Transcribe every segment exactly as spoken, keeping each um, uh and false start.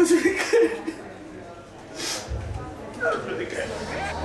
was really good. That was really good.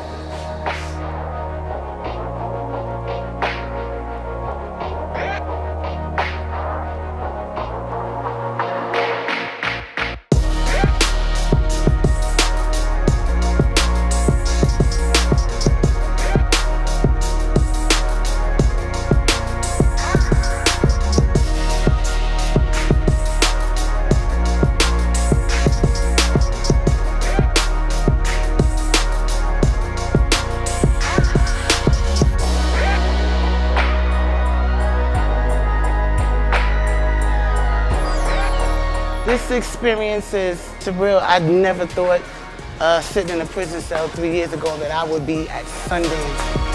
This experience is surreal. I never thought uh, sitting in a prison cell three years ago that I would be at Sundance.